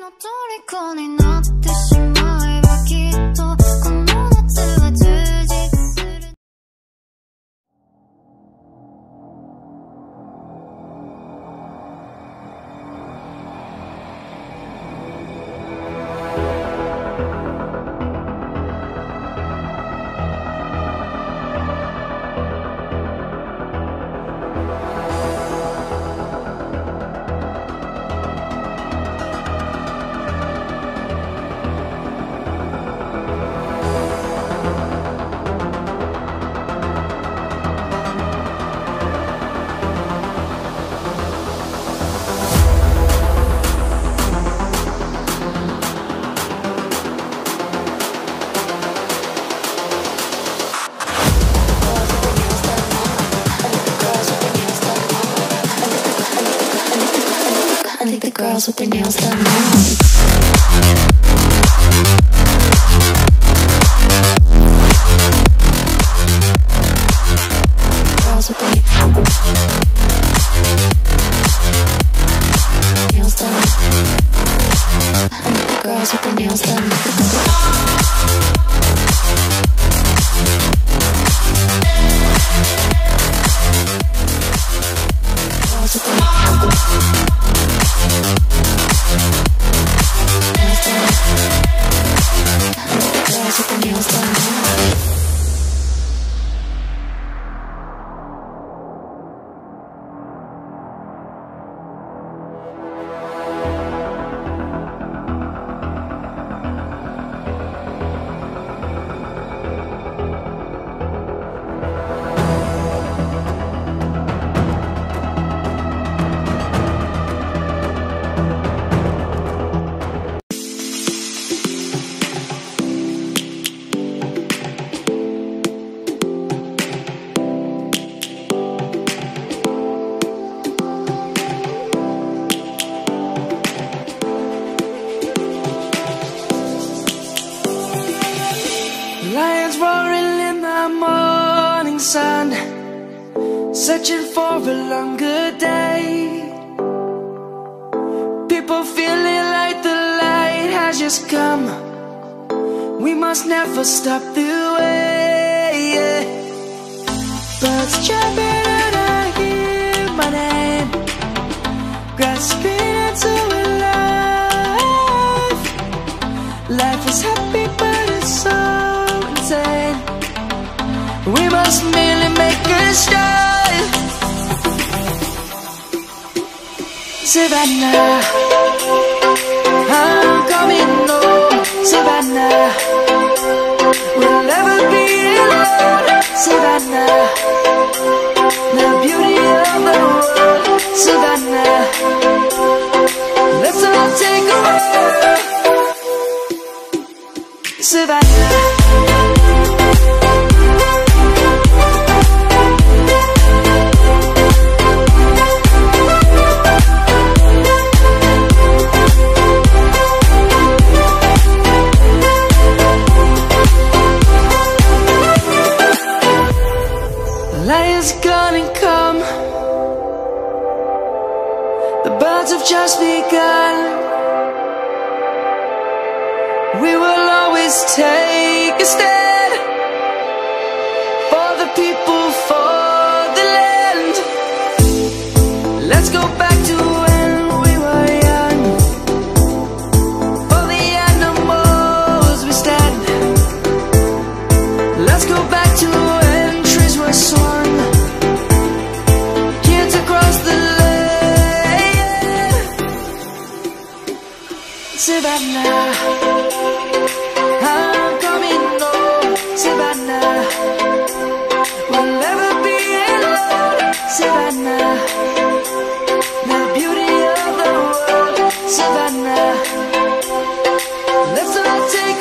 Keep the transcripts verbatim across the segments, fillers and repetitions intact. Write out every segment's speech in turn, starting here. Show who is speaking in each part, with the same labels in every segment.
Speaker 1: 虜になってしまえばきっとこの夏は充実する。I think the girls with their nails done now. Girls with their nails done. I think the girls with their nails done. Girls with their nails done now.
Speaker 2: Lions roaring in the morning sun, searching for a longer day. People feeling like the light has just come. We must never stop the way. Birds jumping and I hear my name, grasping into a life. Life is happy but it's so insane. We must merely make a start. Savannah, I'm coming home. Savannah, we'll never be alone. Savannah, the beauty of the world. Savannah, let's all take a walk. Savannah. Lion's gonna come. The birds have just begun. We will always take a stand for the people, for the land. Let's go back to when we were young. For the animals we stand. Let's go back to when trees were swung. Savannah, I'm coming home. Savannah, we'll never be alone. Savannah, the beauty of the world. Savannah, let's all take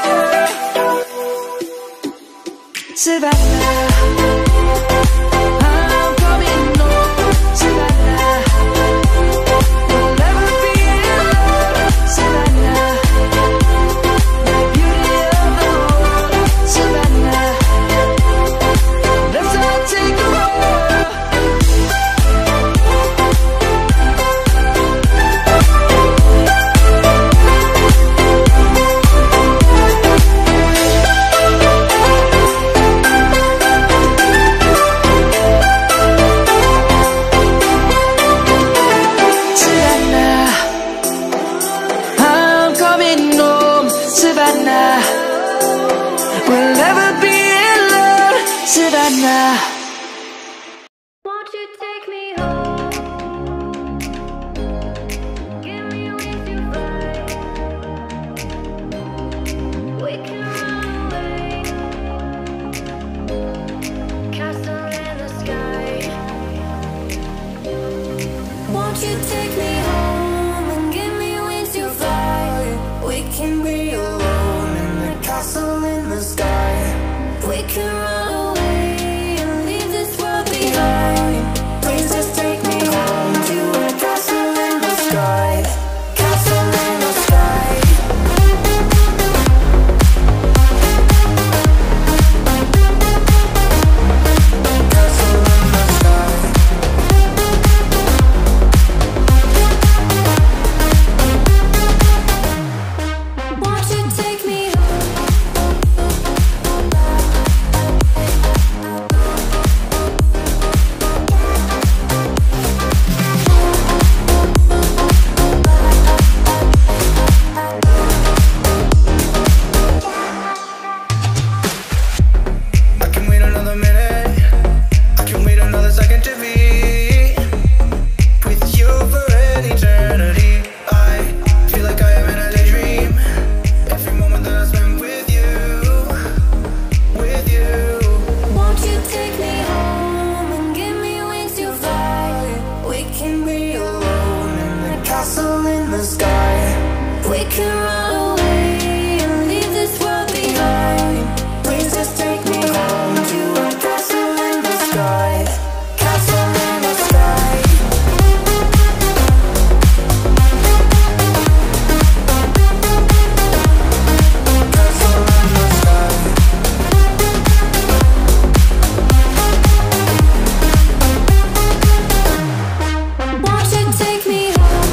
Speaker 2: a walk. Savannah. Savannah. We'll never be alone, Savannah.
Speaker 1: Won't you take me home? Give me wings to fly. We can run away. Castle in the sky. Won't you take me home and give me wings to fly? We can be alone in the castle in the sky. We can run away and leave this world behind. Please just take me home to a castle in the sky. Castle in the sky. Castle in the sky. Won't you take me
Speaker 3: I can wait another minute. I can wait another second to be with you for an eternity. I feel like I am in a daydream. Every moment that I spend with you, with you.
Speaker 1: Won't you take me home and give me wings to fly? We can be alone in the castle in the sky. We can run away and leave this world behind. Please just take me home to a castle in the sky. Castle in the sky. Castle in the sky. Won't you take me home?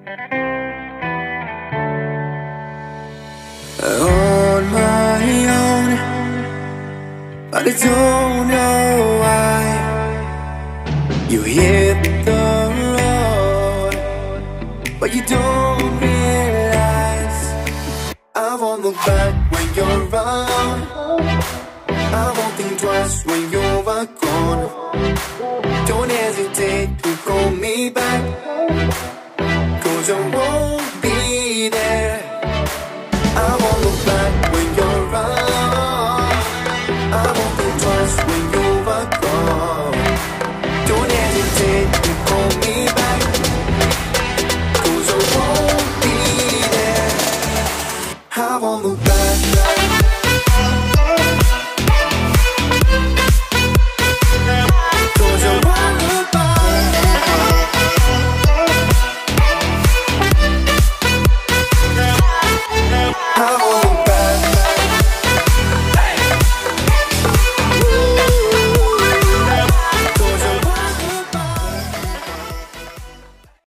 Speaker 2: On my own, but I don't know why you hit the road, but you don't realize I won't look back when you're around. I won't think twice when you're gone. Don't hesitate to call me back, 'cause I won't be there. I won't look back when you're around. I won't think twice when you're gone. Don't hesitate to call me back, 'cause I won't be there. I won't look back.